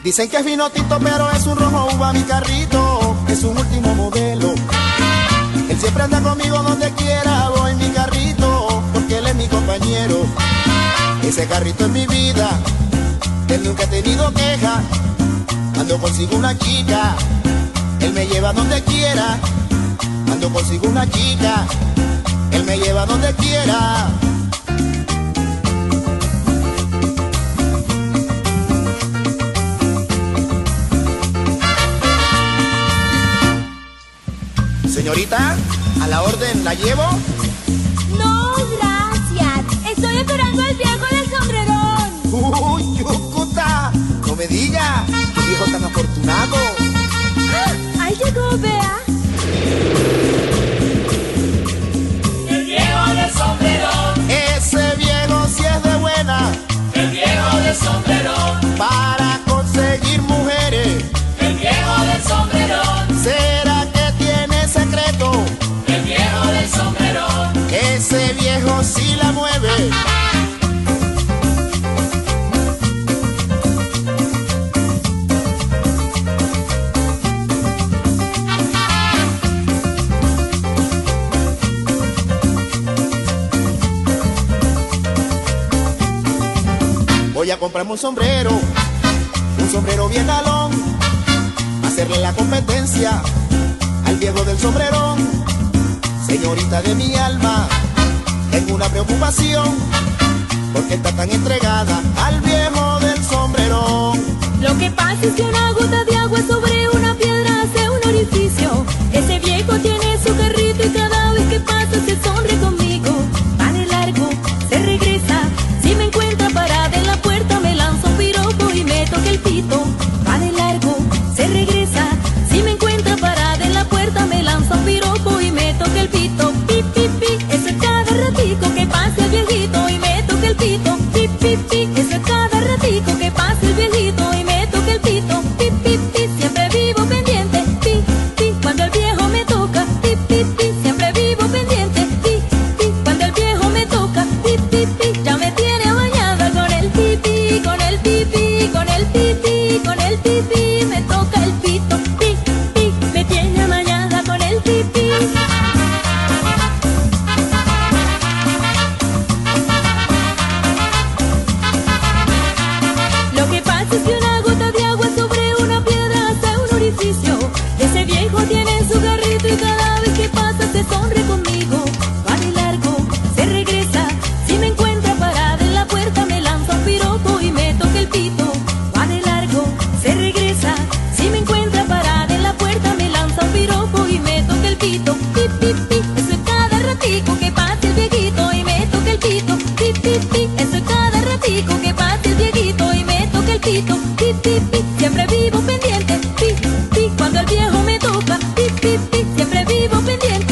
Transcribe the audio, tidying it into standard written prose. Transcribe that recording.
Dicen que es vino tinto, pero es un rojo uva mi carrito, es un último modelo. Él siempre anda conmigo donde quiera, voy mi carrito, porque él es mi compañero. Ese carrito es mi vida, él nunca ha tenido queja. Ando consigo una chica, él me lleva donde quiera. Ando consigo una chica, él me lleva donde quiera. Señorita, a la orden, ¿la llevo? No, gracias. Estoy esperando al viejo del sombrerón. ¡Uy, Yucuta! No me diga, qué viejo tan afortunado. ¡Ah! Ahí llegó, vea. El viejo del sombrerón. Ese viejo sí es de buena. El viejo del sombrerón. Para conseguir mujeres. El viejo del sombrerón. ¿Será que tiene secreto? El viejo del sombrerón. Ese viejo sí la mueve. Voy a comprarme un sombrero bien galón, hacerle la competencia al viejo del sombrerón. Señorita de mi alma, tengo una preocupación, porque está tan entregada al viejo del sombrerón. Lo que pasa es que una gota de agua sobre una piedra hace un orificio. Ese viejo tiene su carrito y cada vez que pasa se sonríe conmigo. Va de largo, se regresa. Si me encuentra parada en la puerta me lanza un piropo y me toca el pito. Va de largo, se regresa. Si me encuentra parada en la puerta me lanza un piropo y me toca el pito. Pi, pi, pi, eso es cada ratico que pasa el viejito y me toca el pito. Pi, pi, pi, eso es cada ratico que pasa el viejito y me toca el pito. Pi, pi, pi, siempre vivo pendiente. Pi, pi, cuando el viejo me toca. Pi, pi, pi, siempre vivo pendiente. Pi, pi, cuando el viejo me toca. Pi, pi, pi, ya me tiene bañada con el pipi, con el pipi, con el pipi, con el pipi, me toca el pito. Pi, pi, me tiene bañada con el pipi. Lo que pasa es que una gota de agua sobre una piedra hace un orificio. Ese viejo tiene su garrito y cada vez que pasa se sonríe conmigo. Va de largo, se regresa. Si me encuentra parada en la puerta me lanza un piropo y me toca el pito. Va de largo, se regresa. Si me encuentra parada en la puerta me lanza un piropo y me toca el pito. Pi, pi, pi, eso es cada ratico que pasa el viejito y me toca el pito. Pi, pi, pi, eso es cada ratico que pasa el viejito y me toca el pito. Pi, pi, pi, siempre vivo pendiente. Pi, pi, cuando el viejo me toca. Pi, pi, pi, siempre vivo pendiente.